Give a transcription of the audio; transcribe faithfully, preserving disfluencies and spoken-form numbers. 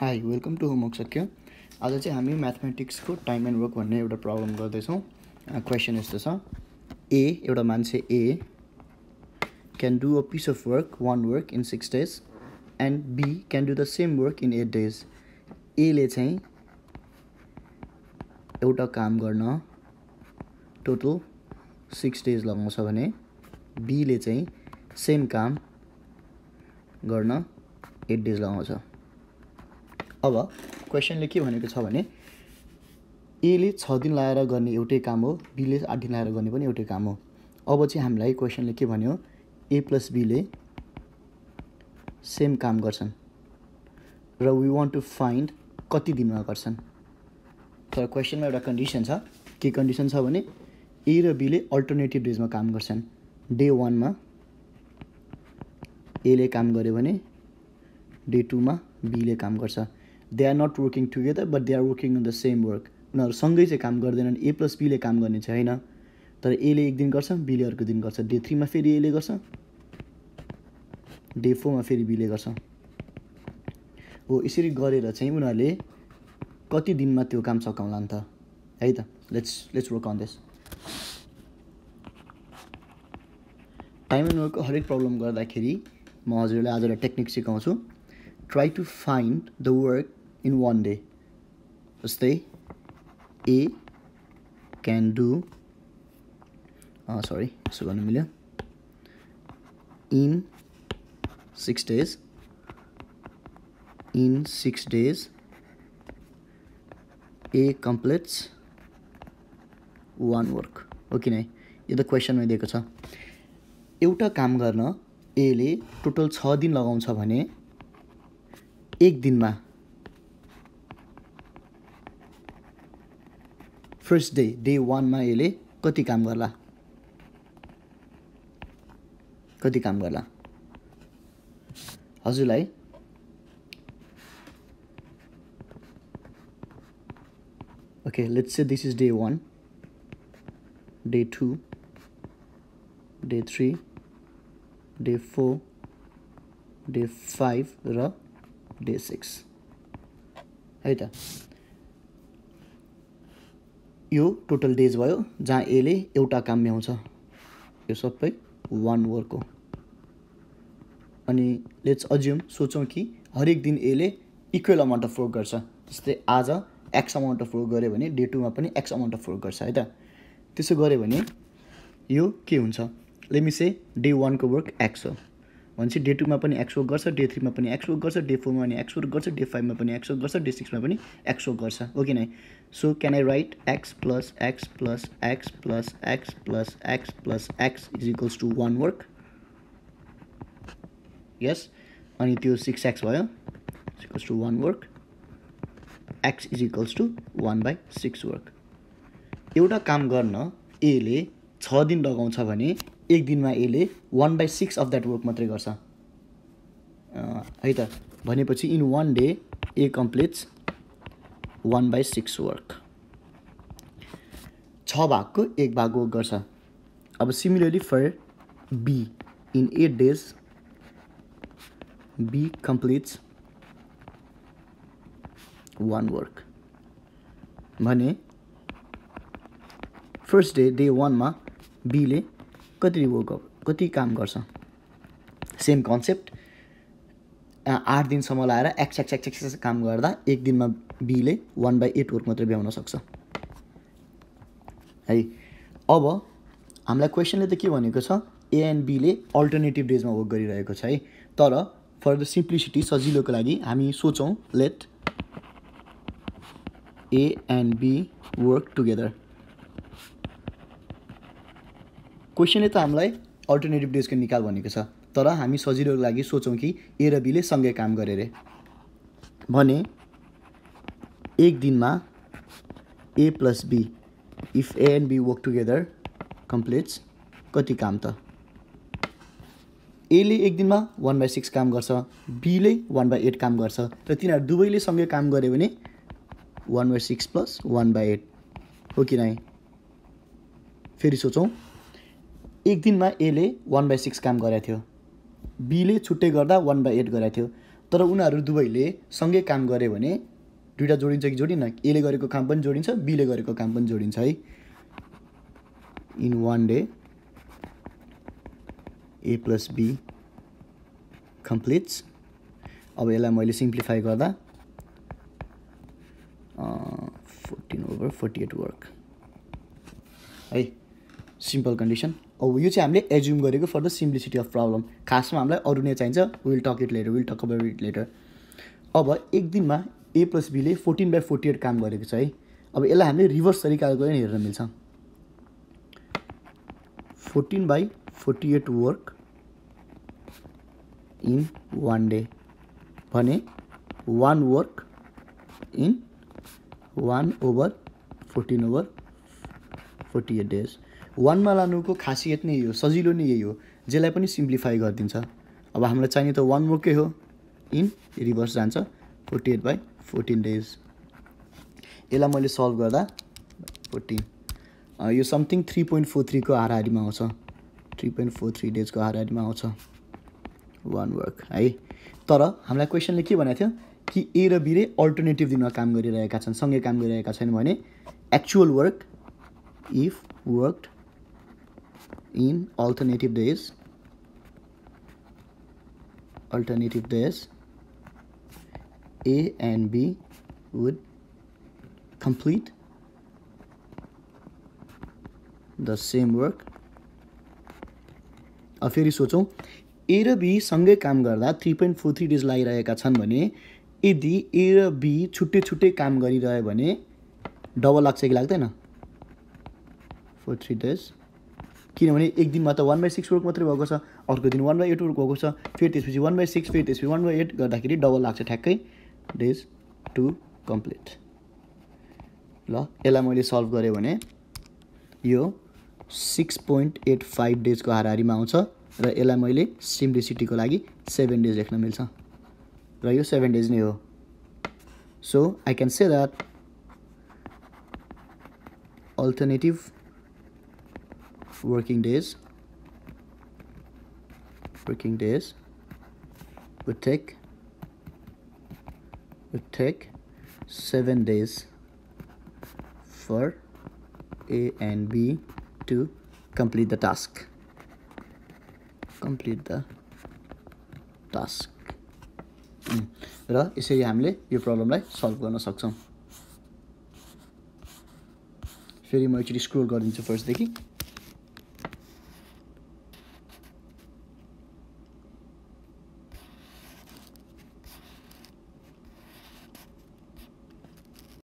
High welcome to homework सक्यो। आज चाहिँ हामी म्याथमेटिक्सको टाइम एन्ड वर्क भन्ने एउटा प्रब्लम गर्दैछौँ। क्वेसन यस्तो छ, ए एउटा मान्छे A can do a piece of work one work in six days and B can do the same work in eight days. एले चाहिँ एउटा काम गर्न टोटल सिक्स डेज लगाउँछ भने बीले चाहिँ सेम काम गर्न एट डेज लगाउँछ। अब क्वेसनले के भनेको छ भने एले छ दिन लगाएर गर्ने एउटै काम हो, बीले आठ दिन लगाएर गर्ने पनि एउटै काम हो। अब चाहिँ हामीलाई क्वेसनले के भन्यो, ए प्लस बीले सेम काम गर्छन् र वी वान्ट टु फाइन्ड कति दिनमा गर्छन्। तर क्वेसनमा एउटा कन्डिसन छ। के कन्डिसन छ भने ए र बीले अल्टरनेटिभ डेजमा काम गर्छन्। डे वानमा एले काम गर्यो भने डे टूमा बीले काम गर्छ। They are not working together but they are working on the same work. उनीहरू सँगै चाहिँ काम गर्दैनन्। ए प्लस बीले काम गर्ने चाहिँ होइन, तर एले एक दिन गर्छ, बीले अर्को दिन गर्छ। डे थ्रीमा फेरि एले गर्छ, डे फोरमा फेरि बीले गर्छ। हो यसरी गरेर चाहिँ उनीहरूले कति दिनमा त्यो काम सकाउला नि त, है त। Let's let's work on this. Time and वर्कको हरेक प्रब्लम गर्दाखेरि म हजुरलाई आज एउटा टेक्निक सिकाउँछु। Try to find the work in one day. जस्तै ए क्यान डु सरी यसो गर्नु मिल्यो, in six days in six days A completes one work. हो कि नै? यो त क्वेसनमै दिएको छ। एउटा काम गर्न एले टोटल छ दिन लगाउँछ भने एक दिनमा फर्स्ट डे डे वानमा एले कति काम गर्ला कति काम गर्ला हजुरलाई okay let's say this is day one, day two, day three, day four, day five र डे सिक्स, है त। यो टोटल डेज भयो जहाँ एले एउटा काम भ्याउँछ। यो सबै वान वर्क हो। अनि लेट्स अज्युम सोचौँ कि हरेक दिन एले इक्वल अमाउन्ट अफ वर्क गर्छ। जस्तै आज एक्स अमाउन्ट अफ वर्क गऱ्यो भने डे टूमा पनि एक्स अमाउन्ट अफ वर्क गर्छ, है त। त्यसो गऱ्यो भने यो के हुन्छ, लेट मी से डे वानको वर्क एक्स हो भनेपछि डे टूमा पनि एक्स वर्क गर्छ, डे थ्रीमा पनि एक्स वर्क गर्छ, डे फोरमा पनि एक्स वर्क गर्छ, डे फाइभमा पनि एक्स वर्क गर्छ, डे सिक्समा पनि एक्स वर्क गर्छ। हो कि नै? So can I write X plus X plus X plus X plus X plus X is equals to one work? Yes. अनि त्यो सिक्स एक्स भयो is equals to one work. X is equals to one by six work. एउटा काम गर्न एले छ दिन लगाउँछ भने एक दिनमा एले one by six of that work मात्रै गर्छ, है त। भनेपछि in one day A completes one by six work. छ भागको एक भाग वर्क गर्छ। अब similarly for B in eight days B completes one work भने फर्स्ट डे डे वानमा बीले कति वर्क कति काम गर्छ। Same concept. आठ दिनसम्म लगाएर एक्स एक्स एक्स एक्स काम गर्दा एक दिनमा बीले वान बाई एट वर्क मात्रै भ्याउन सक्छ, है। अब हामीलाई क्वेसनले त के भनेको छ, ए एन्ड बीले अल्टरनेटिभ डेजमा वर्क गरिरहेको छ, है। तर फर द सिम्प्लिसिटी सजिलोको लागि हामी सोचौँ, let A and B work together. क्वेसनले त हामीलाई अल्टरनेटिभ डेजको निकाल भनेको छ, तर हामी सजिलोको लागि सोचौँ कि ए र बीले सँगै काम गरे रे भने एक दिनमा A plus B if A and B work together completes कति काम त? एले एक दिनमा वान बाई सिक्स काम गर्छ, बीले वान बाई एट काम गर्छ, र तिनीहरू दुवैले सँगै काम गऱ्यो भने one by six plus one by eight. हो कि नै? फेरि सोचौँ, एक दिनमा एले वान बाई सिक्स काम गरेको थियो, बीले छुट्टै गर्दा वान बाई एट गरेको थियो तर उनीहरू दुवैले सँगै काम गरे भने दुईटा जोडिन्छ कि जोडिन्न? एले गरेको काम पनि जोडिन्छ, बीले गरेको काम पनि जोडिन्छ है। In one day A plus B completes. अब यसलाई मैले सिम्प्लिफाई गर्दा fourteen over forty eight work है, सिम्पल कन्डिसन। अब यो चाहिँ हामीले एज्युम गरेको for the simplicity of problem. खासमा हामीलाई अरू नै चाहिन्छ, we'll talk it later, we'll talk about it later. अब एक दिनमा ए प्लस बीले फोर्टीन बाई फोर्टी एट काम गरेको छ है। अब यसलाई हामीले रिभर्स तरिकाले पनि हेर्न मिल्छ। Fourteen by forty eight work in one day भने one work in one over fourteen over forty eight days. वानमा लानुको खासियत नै यो, सजिलो नै यही हो, जसलाई पनि सिम्प्लिफाई गरिदिन्छ। अब हामीलाई चाहिने त वान वर्कै हो, इन रिभर्स जान्छ forty eight by fourteen days. यसलाई मैले सल्भ गर्दा फोर्टीन यो समथिङ थ्री पोइन्ट फोर थ्रीको हाराहारीमा आउँछ, थ्री पोइन्ट फोर थ्री डेजको हाराहारीमा आउँछ वान वर्क है। तर हामीलाई क्वेसनले के भनेको थियो कि ए र बीले अल्टरनेटिभ दिनमा काम गरिरहेका छन्, सँगै काम गरिरहेका छैनन् भने actual work if worked in alternative days alternative days A and B would complete the same work। अब फेरि सोचौँ, ए र बी सँगै काम गर्दा three point four three days लागिरहेका छन् भने यदि ए र बी छुट्टै छुट्टै काम गरिरह्यो भने डबल लाग्छ कि लाग्दैन? फोर थ्री डेज, किनभने एक दिनमा त वान बाई सिक्स वर्क मात्रै भएको छ, अर्को दिन वान बाई एट वर्क भएको छ, फेरि त्यसपछि वान बाई सिक्स, फेरि त्यसपछि वान बाई एट गर्दाखेरि डबल लाग्छ ठ्याक्कै, डेज टु कम्प्लिट। ल यसलाई मैले सल्भ गरेँ भने यो सिक्स पोइन्ट एट फाइभ डेजको हाराहारीमा आउँछ र यसलाई मैले सिम्प्लिसिटीको लागि सेभेन डेज लेख्न मिल्छ र यो सेभेन डेज नै हो। So I can say that alternative working days working days would take would take seven days for A and B to complete the task complete the task र यसरी हामीले यो प्रब्लमलाई सल्भ गर्न सक्छौँ। फेरि म एकचोटि स्क्रोल गरिदिन्छु फर्स्टदेखि।